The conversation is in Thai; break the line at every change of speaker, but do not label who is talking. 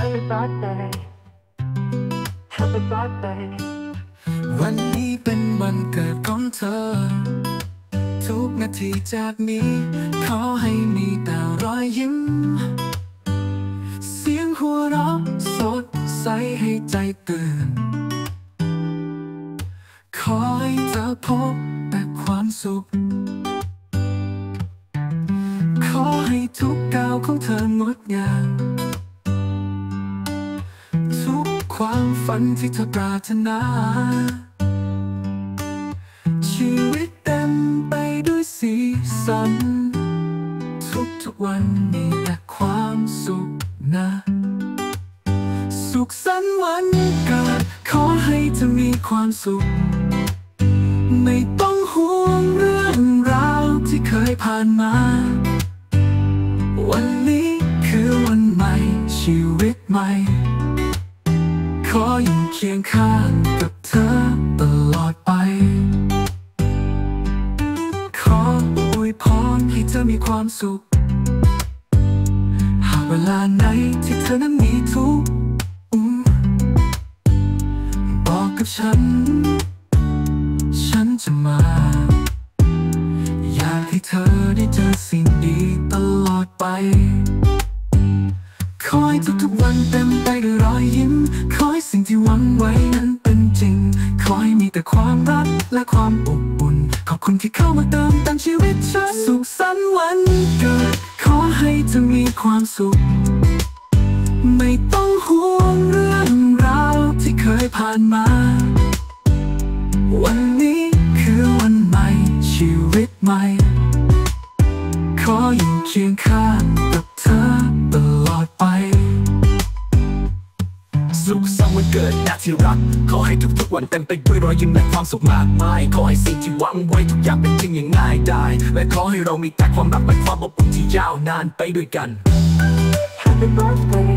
Happy birthday Happy birthday
วันนี้เป็นวันเกิดของเธอทุกนาทีจากนี้ขอให้มีแต่รอยยิ้มเสียงหัวเราะสดใสให้ใจตื่นขอให้เธอพบแต่ความสุขขอให้ทุกก้าวของเธองดงามทุกความฝันที่เธอปรารถนาชีวิตเต็มไปด้วยสีสันทุกวันมีแต่ความสุขนะสุขสันต์วันเกิดขอให้เธอมีความสุขไม่ต้องห่วงเรื่องราวที่เคยผ่านมาวันนี้คือวันใหม่ชีวิตใหม่ขออยู่เคียงข้างกับเธอตลอดไปขออวยพรให้เธอมีความสุขหากเวลาไหนที่เธอนั้นมีทุกข์บอกกับฉันจะมาอยากให้เธอได้เจอสิ่งดีตลอดไปขอให้ทุกวันเต็มไปด้วยรอยยิ้มขอให้สิ่งที่หวังไว้นั้นเป็นจริงขอให้มีแต่ความรักและความอบอุ่นขอบคุณที่เข้ามาเติมเต็มชีวิตฉันสุขสันต์วันเกิดขอให้เธอมีความสุขไม่ต้องห่วงเรื่องราวที่เคยผ่านมาวันนี้คือวันใหม่ชีวิตใหม่ขออยู่เคียงข้างกับเธอตลอดไปสุขสันต์วันเกิดนะที่รักขอให้ทุกวันเต็มไปด้วยรอยยิ้มและความสุขมากมายขอให้สิ่งที่หวังไว้ทุกอย่างเป็นจริงอย่างง่ายดายและขอให้เรามีแต่ความรักและความอบอุ่นที่ยาวนานไปด้วยกัน
Happy birthday